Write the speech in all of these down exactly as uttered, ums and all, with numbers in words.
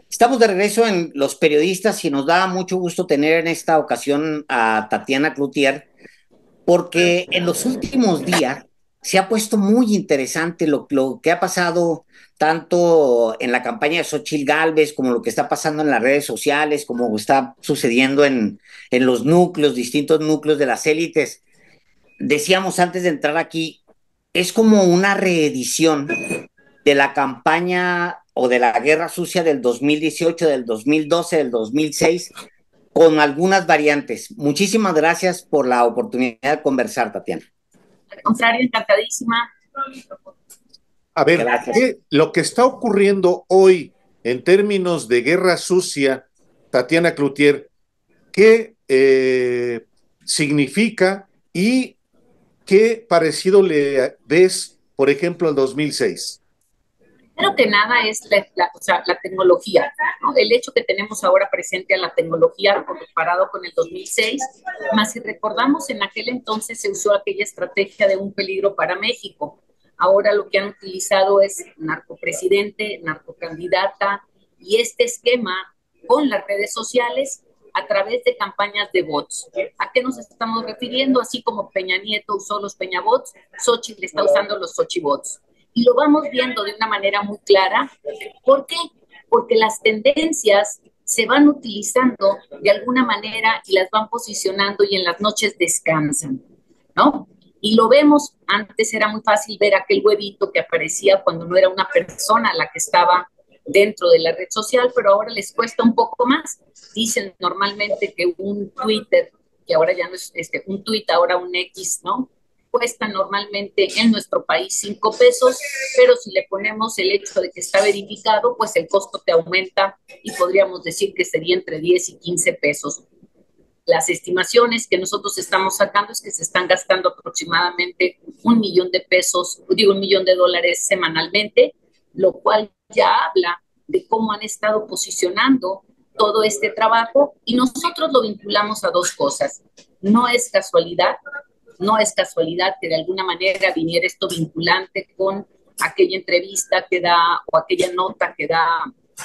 Estamos de regreso en Los Periodistas y nos da mucho gusto tener en esta ocasión a Tatiana Cloutier, porque en los últimos días se ha puesto muy interesante lo, lo que ha pasado tanto en la campaña de Xochitl Gálvez como lo que está pasando en las redes sociales, como está sucediendo en, en los núcleos, distintos núcleos de las élites. Decíamos antes de entrar aquí, es como una reedición de la campaña o de la guerra sucia del dos mil dieciocho, del dos mil doce, del dos mil seis, con algunas variantes. Muchísimas gracias por la oportunidad de conversar, Tatiana. Al contrario, encantadísima. A ver, Gracias. ¿qué, lo que está ocurriendo hoy en términos de guerra sucia, Tatiana Cloutier, qué eh, significa y qué parecido le ves, por ejemplo, al dos mil seis? Primero que nada es la, la, o sea, la tecnología, ¿no? El hecho que tenemos ahora presente a la tecnología comparado con el dos mil seis, más si recordamos en aquel entonces se usó aquella estrategia de un peligro para México. Ahora lo que han utilizado es narcopresidente, narcocandidata y este esquema con las redes sociales a través de campañas de bots. ¿A qué nos estamos refiriendo? Así como Peña Nieto usó los Peñabots, Xochitl está usando los Xochibots. Y lo vamos viendo de una manera muy clara. ¿Por qué? Porque las tendencias se van utilizando de alguna manera y las van posicionando y en las noches descansan, ¿no? Y lo vemos, antes era muy fácil ver aquel huevito que aparecía cuando no era una persona la que estaba dentro de la red social, pero ahora les cuesta un poco más. Dicen normalmente que un Twitter, que ahora ya no es este, un tweet, ahora un X, ¿no? Cuesta normalmente en nuestro país cinco pesos, pero si le ponemos el hecho de que está verificado, pues el costo te aumenta y podríamos decir que sería entre diez y quince pesos. Las estimaciones que nosotros estamos sacando es que se están gastando aproximadamente un millón de pesos, digo un millón de dólares semanalmente, lo cual ya habla de cómo han estado posicionando todo este trabajo y nosotros lo vinculamos a dos cosas. No es casualidad, no es casualidad que de alguna manera viniera esto vinculante con aquella entrevista que da o aquella nota que da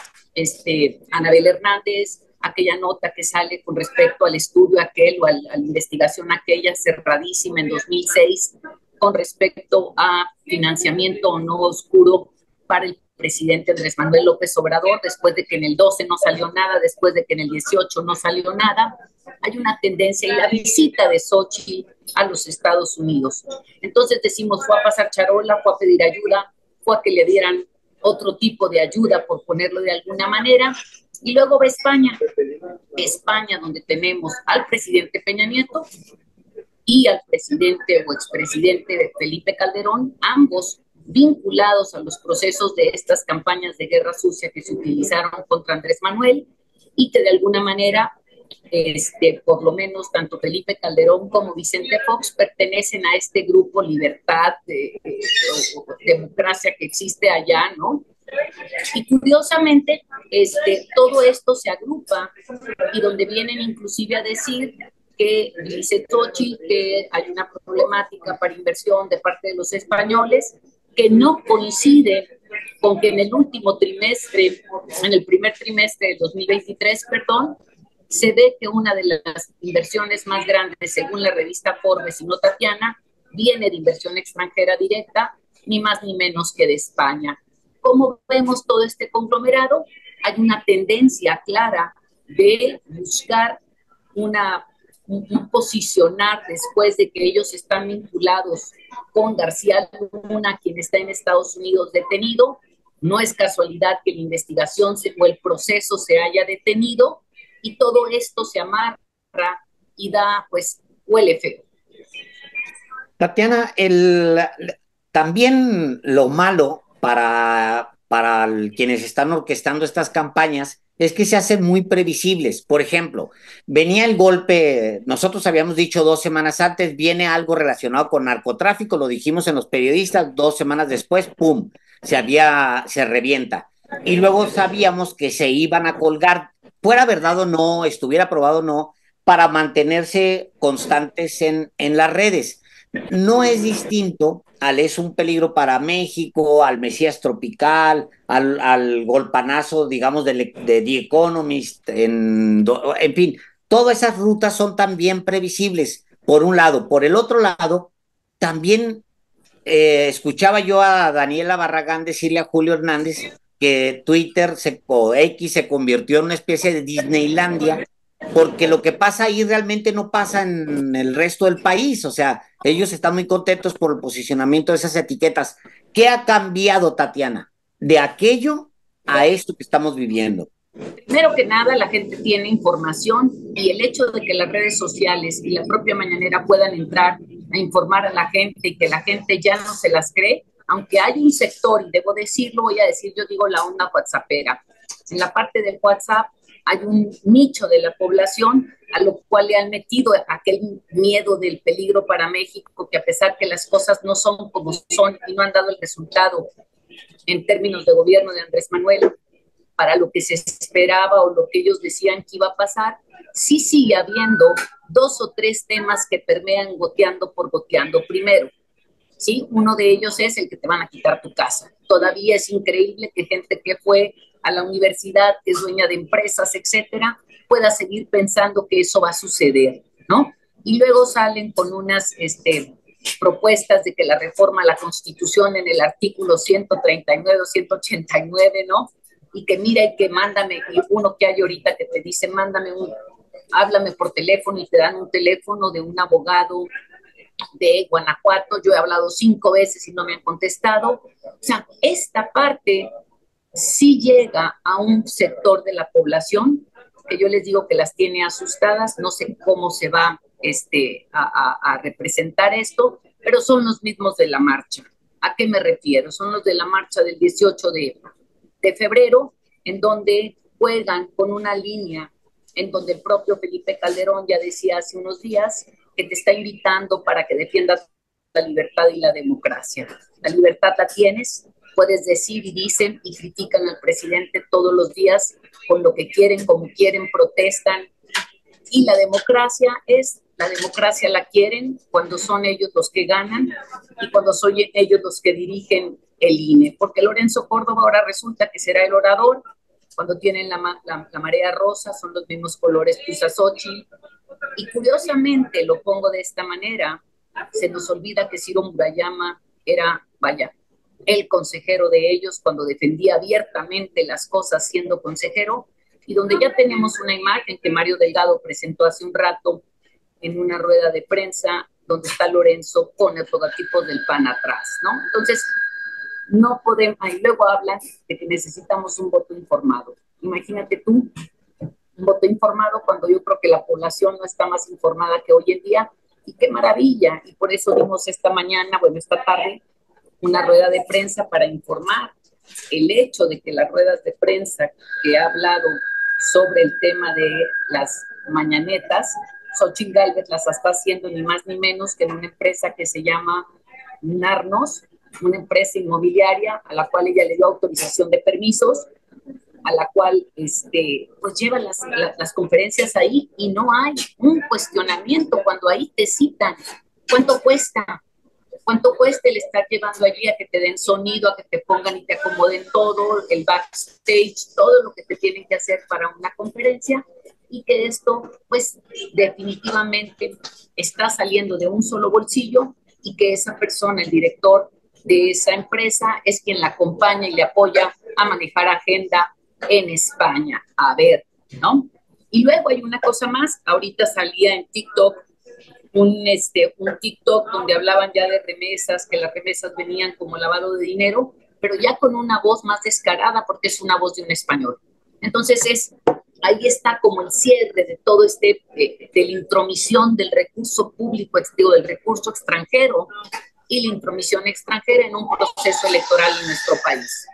este, Anabel Hernández, aquella nota que sale con respecto al estudio aquel o a la investigación aquella cerradísima en dos mil seis con respecto a financiamiento o no oscuro para el presidente Andrés Manuel López Obrador, después de que en el doce no salió nada, después de que en el dieciocho no salió nada, hay una tendencia y la visita de Xochitl a los Estados Unidos. Entonces decimos, fue a pasar charola, fue a pedir ayuda, fue a que le dieran otro tipo de ayuda, por ponerlo de alguna manera, y luego va España, España donde tenemos al presidente Peña Nieto y al presidente o expresidente Felipe Calderón, ambos vinculados a los procesos de estas campañas de guerra sucia que se utilizaron contra Andrés Manuel y que de alguna manera, este, por lo menos tanto Felipe Calderón como Vicente Fox pertenecen a este grupo Libertad, de, de, de democracia que existe allá, ¿no? Y curiosamente, este, todo esto se agrupa y donde vienen inclusive a decir que dice Xochitl que hay una problemática para inversión de parte de los españoles que no coincide con que en el último trimestre, en el primer trimestre de dos mil veintitrés, perdón, se ve que una de las inversiones más grandes, según la revista Forbes y no Tatiana, viene de inversión extranjera directa, ni más ni menos que de España. ¿Cómo vemos todo este conglomerado? Hay una tendencia clara de buscar una, un, un posicionar después de que ellos están vinculados con García Luna, quien está en Estados Unidos detenido. No es casualidad que la investigación se, o el proceso se haya detenido y todo esto se amarra y da, pues, huele feo. Tatiana, el, también lo malo para, para el, quienes están orquestando estas campañas es que se hacen muy previsibles. Por ejemplo, venía el golpe, nosotros habíamos dicho dos semanas antes, viene algo relacionado con narcotráfico, lo dijimos en Los Periodistas, dos semanas después, ¡pum!, se, había, se revienta. Y luego sabíamos que se iban a colgar, fuera verdad o no, estuviera probado o no, para mantenerse constantes en, en las redes. no es distinto al es un peligro para México, al Mesías Tropical, al, al golpanazo, digamos, de, de The Economist, en, en fin, todas esas rutas son también previsibles, por un lado. Por el otro lado, también eh, escuchaba yo a Daniela Barragán decirle a Julio Hernández que Twitter se, o X se convirtió en una especie de Disneylandia, porque lo que pasa ahí realmente no pasa en el resto del país. O sea, ellos están muy contentos por el posicionamiento de esas etiquetas. ¿Qué ha cambiado, Tatiana, de aquello a esto que estamos viviendo? Primero que nada, la gente tiene información y el hecho de que las redes sociales y la propia mañanera puedan entrar a informar a la gente y que la gente ya no se las cree, aunque hay un sector, y debo decirlo, voy a decir, yo digo la onda whatsappera. En la parte del WhatsApp hay un nicho de la población a lo cual le han metido aquel miedo del peligro para México, que a pesar que las cosas no son como son y no han dado el resultado en términos de gobierno de Andrés Manuel, para lo que se esperaba o lo que ellos decían que iba a pasar, sí sigue habiendo dos o tres temas que permean goteando por goteando. Primero, ¿sí? Uno de ellos es el que te van a quitar tu casa. Todavía es increíble que gente que fue a la universidad, que es dueña de empresas, etcétera, pueda seguir pensando que eso va a suceder, ¿no? Y luego salen con unas este, propuestas de que la reforma a la Constitución en el artículo ciento treinta y nueve o ciento ochenta y nueve, ¿no? Y que mira y que mándame, y uno que hay ahorita que te dice, mándame un, háblame por teléfono y te dan un teléfono de un abogado de Guanajuato. Yo he hablado cinco veces y no me han contestado. O sea, esta parte sí llega a un sector de la población que yo les digo que las tiene asustadas. No sé cómo se va este, a, a, a representar esto, pero son los mismos de la marcha. ¿A qué me refiero? Son los de la marcha del dieciocho de, de febrero, en donde juegan con una línea en donde el propio Felipe Calderón ya decía hace unos días que te está invitando para que defiendas la libertad y la democracia. La libertad la tienes, puedes decir y dicen y critican al presidente todos los días con lo que quieren, como quieren, protestan. Y la democracia es, la democracia la quieren cuando son ellos los que ganan y cuando son ellos los que dirigen el I N E. Porque Lorenzo Córdoba ahora resulta que será el orador. Cuando tienen la, la, la marea rosa, son los mismos colores que usa Xochitl. Y curiosamente, lo pongo de esta manera, se nos olvida que Ciro Murayama era, vaya, el consejero de ellos cuando defendía abiertamente las cosas siendo consejero, y donde ya tenemos una imagen que Mario Delgado presentó hace un rato en una rueda de prensa, donde está Lorenzo con el logotipo del P A N atrás, ¿no? Entonces, no podemos, ahí luego hablan de que necesitamos un voto informado. Imagínate tú, un voto informado cuando yo creo que la población no está más informada que hoy en día, y qué maravilla, y por eso dimos esta mañana, bueno, esta tarde, una rueda de prensa para informar el hecho de que las ruedas de prensa que ha hablado sobre el tema de las mañanetas, Xochitl Gálvez las está haciendo ni más ni menos que en una empresa que se llama Narnos, una empresa inmobiliaria a la cual ella le dio autorización de permisos, a la cual este, pues lleva las, las, las conferencias ahí y no hay un cuestionamiento cuando ahí te citan. ¿Cuánto cuesta? ¿Cuánto cuesta el estar llevando allí a que te den sonido, a que te pongan y te acomoden todo, el backstage, todo lo que te tienen que hacer para una conferencia? Y que esto, pues, definitivamente está saliendo de un solo bolsillo y que esa persona, el director de esa empresa, es quien la acompaña y le apoya a manejar agenda en España. A ver, ¿no? Y luego hay una cosa más, ahorita salía en TikTok un, este, un TikTok donde hablaban ya de remesas, que las remesas venían como lavado de dinero, pero ya con una voz más descarada porque es una voz de un español. Entonces es, ahí está como el cierre de todo este, de, de la intromisión del recurso público, digo, del recurso extranjero y la intromisión extranjera en un proceso electoral en nuestro país.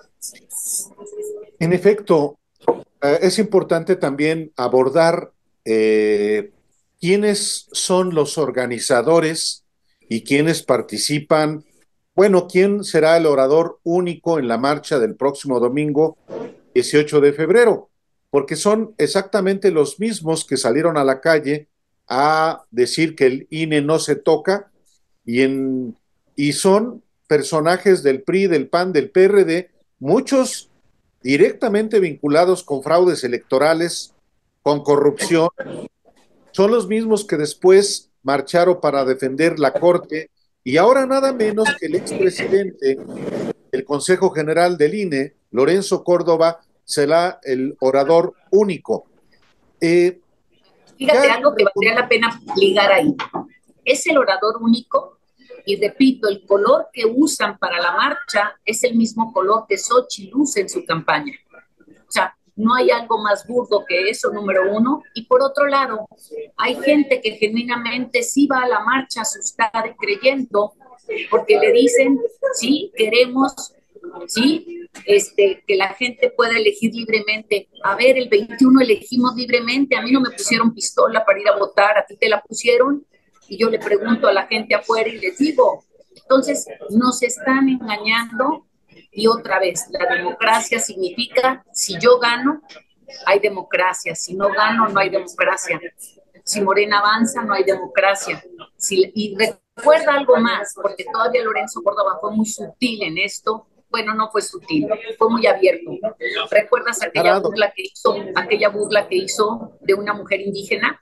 En efecto, eh, es importante también abordar eh, quiénes son los organizadores y quiénes participan. Bueno, quién será el orador único en la marcha del próximo domingo dieciocho de febrero, porque son exactamente los mismos que salieron a la calle a decir que el I N E no se toca y, en, y son personajes del P R I, del P A N, del P R D, muchos directamente vinculados con fraudes electorales, con corrupción. Son los mismos que después marcharon para defender la Corte, y ahora nada menos que el expresidente del Consejo General del I N E, Lorenzo Córdoba, será el orador único. Eh, Fíjate ya, algo que valdría la pena ligar ahí. Es el orador único, y repito, el color que usan para la marcha es el mismo color que Xochitl usa en su campaña. O sea, no hay algo más burdo que eso, número uno. Y por otro lado, hay gente que genuinamente sí va a la marcha asustada y creyendo, porque le dicen, sí, queremos, sí, este, que la gente pueda elegir libremente. A ver, el veintiuno elegimos libremente, a mí no me pusieron pistola para ir a votar, a ti te la pusieron, y yo le pregunto a la gente afuera y les digo. Entonces, nos están engañando. Y otra vez, la democracia significa, si yo gano, hay democracia, si no gano, no hay democracia. Si Morena avanza, no hay democracia. Si, y recuerda algo más, porque todavía Lorenzo Córdoba fue muy sutil en esto. Bueno, no fue sutil, fue muy abierto. ¿Recuerdas aquella burla que hizo, aquella burla que hizo de una mujer indígena?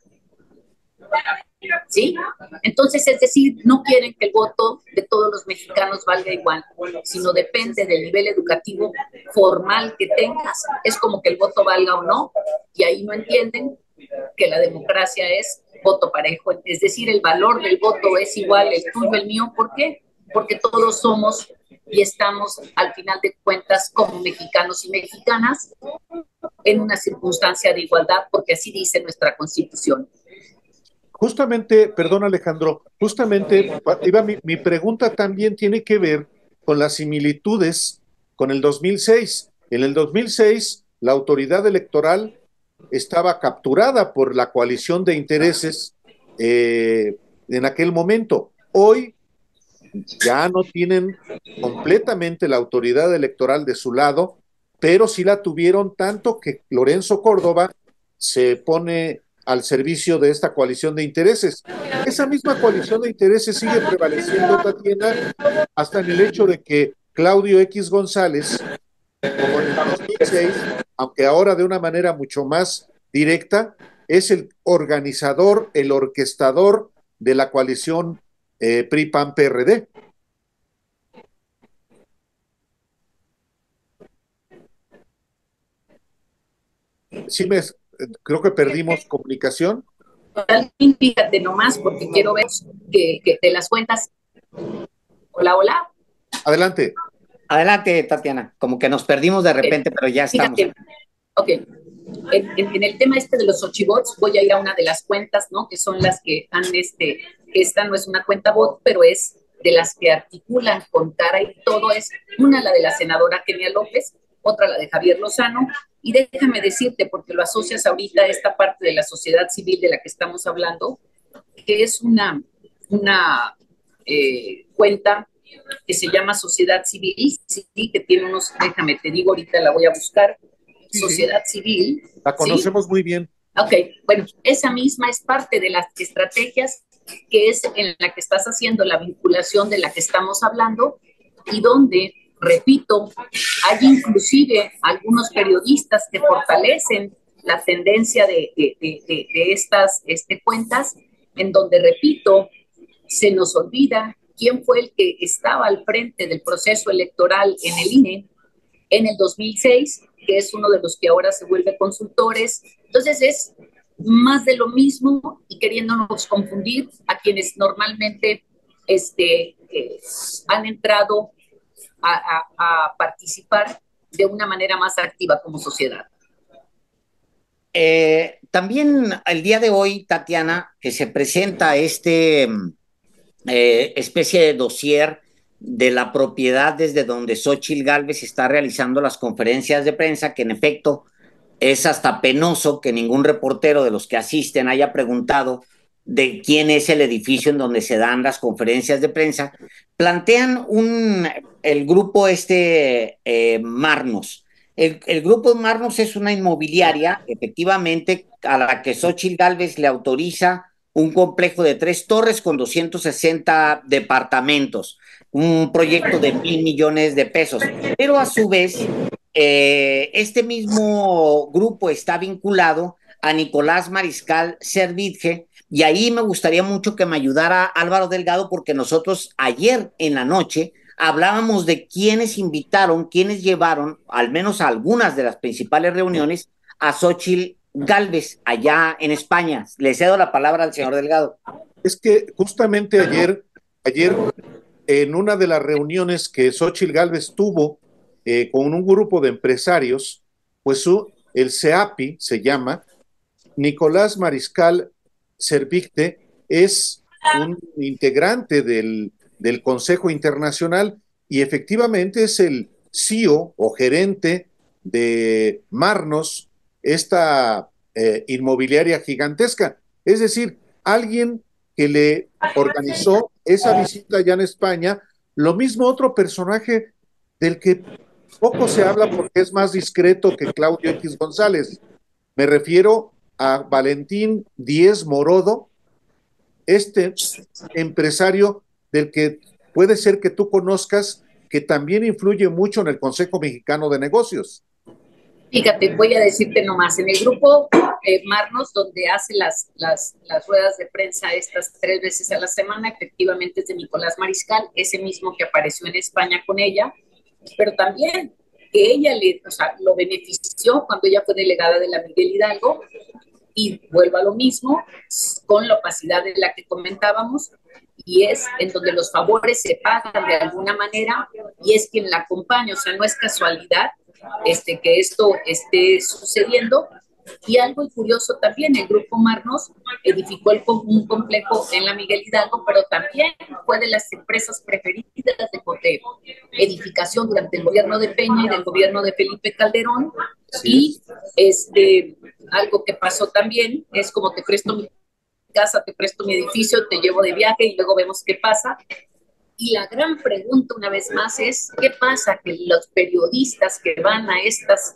¿Sí? Entonces, es decir, no quieren que el voto de todos los mexicanos valga igual, sino depende del nivel educativo formal que tengas. Es como que el voto valga o no, y ahí no entienden que la democracia es voto parejo. Es decir, el valor del voto es igual, el tuyo, el mío. ¿Por qué? Porque todos somos y estamos, al final de cuentas, como mexicanos y mexicanas, en una circunstancia de igualdad, porque así dice nuestra Constitución. Justamente, perdón Alejandro, justamente iba, mi, mi pregunta también tiene que ver con las similitudes con el dos mil seis. En el dos mil seis, la autoridad electoral estaba capturada por la coalición de intereses eh, en aquel momento. Hoy ya no tienen completamente la autoridad electoral de su lado, pero sí la tuvieron tanto que Lorenzo Córdoba se pone al servicio de esta coalición de intereses. Esa misma coalición de intereses sigue prevaleciendo, Tatiana, hasta en el hecho de que Claudio X González, como en el dos mil seis, aunque ahora de una manera mucho más directa, es el organizador, el orquestador de la coalición eh, P R I, P A N, P R D. Sí, me, creo que perdimos comunicación. Fíjate nomás, porque quiero ver que, que de las cuentas. Hola, hola. Adelante. Adelante, Tatiana. Como que nos perdimos de repente, okay, pero ya estamos. Fíjate. Ok. En, en, en el tema este de los Xochibots, voy a ir a una de las cuentas, ¿no? Que son las que han, este, esta no es una cuenta bot, pero es de las que articulan con cara y todo. Es una la de la senadora Kenia López, otra la de Javier Lozano, y déjame decirte, porque lo asocias ahorita a esta parte de la sociedad civil de la que estamos hablando, que es una, una eh, cuenta que se llama Sociedad Civil, sí, que tiene unos, déjame, te digo, ahorita la voy a buscar, sí, Sociedad sí. Civil. La conocemos ¿sí? muy bien. Ok, bueno, esa misma es parte de las estrategias que es en la que estás haciendo la vinculación de la que estamos hablando y donde, repito, hay inclusive algunos periodistas que fortalecen la tendencia de, de, de, de, de estas este, cuentas, en donde, repito, se nos olvida quién fue el que estaba al frente del proceso electoral en el I N E en el dos mil seis, que es uno de los que ahora se vuelve consultores. Entonces es más de lo mismo y queriéndonos confundir a quienes normalmente este, eh, han entrado a, a, a participar de una manera más activa como sociedad. Eh, también el día de hoy, Tatiana, que se presenta este eh, especie de dossier de la propiedad desde donde Xochitl Gálvez está realizando las conferencias de prensa, que en efecto es hasta penoso que ningún reportero de los que asisten haya preguntado de quién es el edificio en donde se dan las conferencias de prensa. Plantean un, el grupo este eh, Marnos. El, el grupo Marnos es una inmobiliaria, efectivamente, a la que Xochitl Gálvez le autoriza un complejo de tres torres con doscientos sesenta departamentos, un proyecto de mil millones de pesos. Pero a su vez, eh, este mismo grupo está vinculado a Nicolás Mariscal Servitje, y ahí me gustaría mucho que me ayudara Álvaro Delgado, porque nosotros ayer en la noche hablábamos de quiénes invitaron, quiénes llevaron, al menos a algunas de las principales reuniones, a Xochitl Gálvez, allá en España. Le cedo la palabra al señor Delgado. Es que justamente ayer, ayer en una de las reuniones que Xochitl Gálvez tuvo eh, con un grupo de empresarios, pues su, el CEAPI se llama, Nicolás Mariscal Servitje es un integrante del, del Consejo Internacional y efectivamente es el C E O o gerente de Marnos, esta eh, inmobiliaria gigantesca. Es decir, alguien que le organizó esa visita allá en España, lo mismo otro personaje del que poco se habla porque es más discreto que Claudio X González. Me refiero a Valentín Díez Morodo, este empresario del que puede ser que tú conozcas, que también influye mucho en el Consejo Mexicano de Negocios. Fíjate, voy a decirte nomás, en el grupo eh, Marnos, donde hace las, las, las ruedas de prensa estas tres veces a la semana, efectivamente es de Nicolás Mariscal, ese mismo que apareció en España con ella, pero también que ella le, o sea, lo benefició cuando ella fue delegada de la Miguel Hidalgo, y vuelvo a lo mismo, con la opacidad de la que comentábamos, y es en donde los favores se pagan de alguna manera, y es quien la acompaña, o sea, no es casualidad este, que esto esté sucediendo. Y algo curioso también, el Grupo Marnos edificó el, un complejo en la Miguel Hidalgo, pero también fue de las empresas preferidas de Cotev. Edificación durante el gobierno de Peña y del gobierno de Felipe Calderón. Sí. Y este, algo que pasó también es como te presto mi casa, te presto mi edificio, te llevo de viaje y luego vemos qué pasa. Y la gran pregunta una vez más es, ¿qué pasa? Que los periodistas que van a estas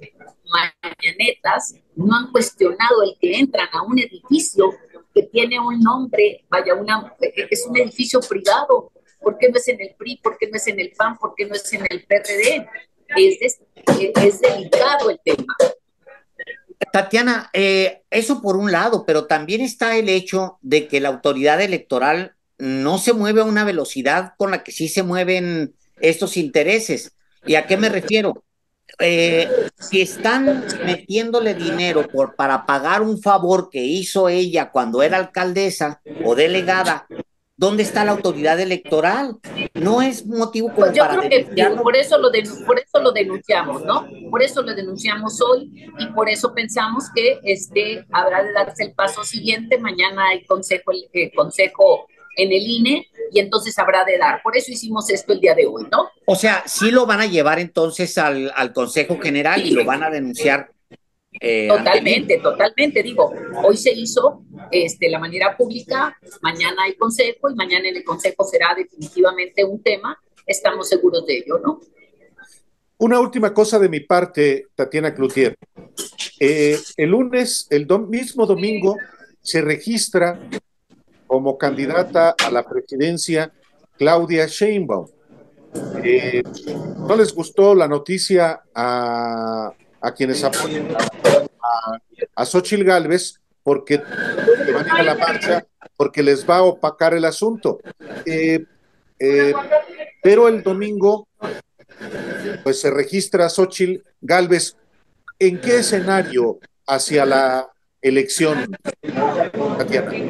mañanetas no han cuestionado el que entran a un edificio que tiene un nombre, vaya, una, es un edificio privado. ¿Por qué no es en el P R I? ¿Por qué no es en el P A N? ¿Por qué no es en el P R D? Es, es, es delicado el tema. Tatiana, eh, eso por un lado, pero también está el hecho de que la autoridad electoral no se mueve a una velocidad con la que sí se mueven estos intereses. ¿Y a qué me refiero? Eh, si están metiéndole dinero por, para pagar un favor que hizo ella cuando era alcaldesa o delegada, ¿dónde está la autoridad electoral? No es motivo como pues yo para creo que por eso, lo por eso lo denunciamos, ¿no? Por eso lo denunciamos hoy y por eso pensamos que este, habrá de darse el paso siguiente. Mañana hay consejo, eh, consejo en el I N E y entonces habrá de dar. Por eso hicimos esto el día de hoy, ¿no? O sea, sí lo van a llevar entonces al, al Consejo General sí. Y lo van a denunciar. Eh, totalmente, totalmente. Digo, hoy se hizo este, la manera pública, mañana hay consejo y mañana en el consejo será definitivamente un tema. Estamos seguros de ello, ¿no? Una última cosa de mi parte, Tatiana Cloutier. Eh, el lunes, el do mismo domingo, se registra como candidata a la presidencia Claudia Sheinbaum. Eh, ¿No les gustó la noticia a, a quienes apoyan a, a Xochitl Gálvez porque que van a ir a la marcha, porque les va a opacar el asunto? Eh, eh, pero el domingo pues se registra Xochitl Gálvez. ¿En qué escenario hacia la elección, Tatiana?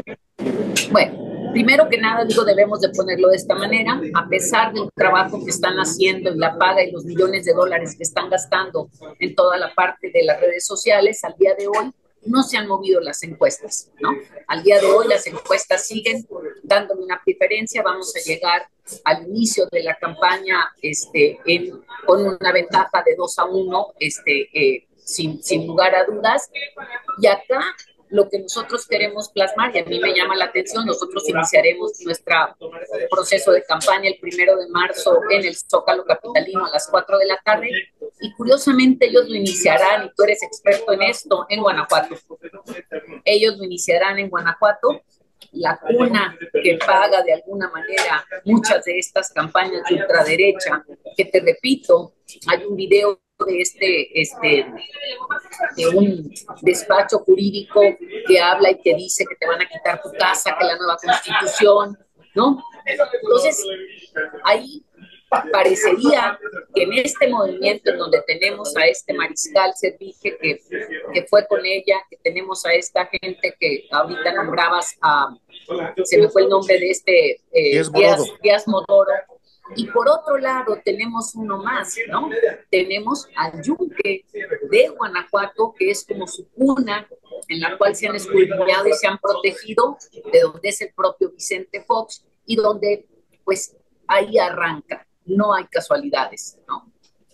Bueno, primero que nada, digo, debemos de ponerlo de esta manera, a pesar del trabajo que están haciendo y la paga y los millones de dólares que están gastando en toda la parte de las redes sociales, al día de hoy no se han movido las encuestas, ¿no? Al día de hoy las encuestas siguen dándole una preferencia, vamos a llegar al inicio de la campaña este, en, con una ventaja de dos a uno, este, eh, sin, sin lugar a dudas, y acá lo que nosotros queremos plasmar, y a mí me llama la atención, nosotros iniciaremos nuestro proceso de campaña el primero de marzo en el Zócalo Capitalino a las cuatro de la tarde, y curiosamente ellos lo iniciarán, y tú eres experto en esto, en Guanajuato. Ellos lo iniciarán en Guanajuato, la cuna que paga de alguna manera muchas de estas campañas de ultraderecha, que te repito, hay un video de este, este, de un despacho jurídico que habla y que dice que te van a quitar tu casa, que la nueva constitución, ¿no? Entonces, ahí parecería que en este movimiento en donde tenemos a este mariscal Servige que, que fue con ella, que tenemos a esta gente que ahorita nombrabas, a, se me fue el nombre de este eh, Díaz, Díaz Modoro, y por otro lado tenemos uno más, ¿no? Tenemos al Yunque de Guanajuato, que es como su cuna, en la cual se han escudriñado y se han protegido, de donde es el propio Vicente Fox, y donde pues ahí arranca. No hay casualidades, ¿no?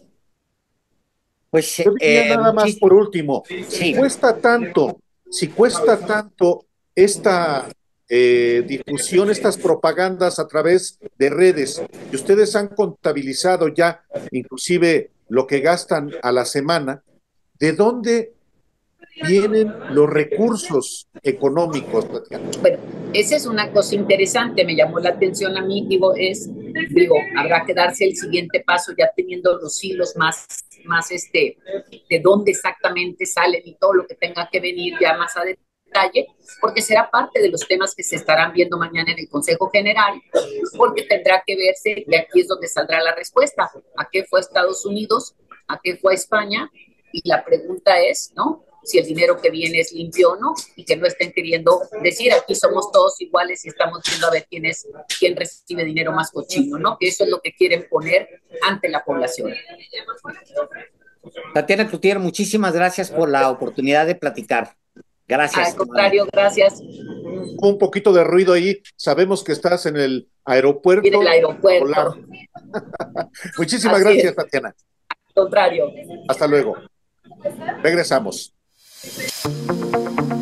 Pues eh, nada más por último, sí. Si cuesta tanto, si cuesta tanto esta eh, difusión, estas propagandas a través de redes, y ustedes han contabilizado ya inclusive lo que gastan a la semana, ¿de dónde vienen los recursos económicos, Tatiana? Bueno, esa es una cosa interesante, me llamó la atención a mí, digo, es, digo, habrá que darse el siguiente paso ya teniendo los hilos más, más este, de dónde exactamente salen y todo lo que tenga que venir ya más a detalle, porque será parte de los temas que se estarán viendo mañana en el Consejo General, porque tendrá que verse, y aquí es donde saldrá la respuesta, ¿a qué fue Estados Unidos? ¿A qué fue España? Y la pregunta es, ¿no?, si el dinero que viene es limpio o no, y que no estén queriendo decir aquí somos todos iguales y estamos viendo a ver quién es, quién recibe dinero más cochino, ¿no? Que eso es lo que quieren poner ante la población. Tatiana Cloutier, muchísimas gracias por la oportunidad de platicar. Gracias. Al contrario, gracias. Un poquito de ruido ahí, sabemos que estás en el aeropuerto. En el aeropuerto. Muchísimas Así gracias, es. Tatiana. Al contrario. Hasta luego. Regresamos. Thank you.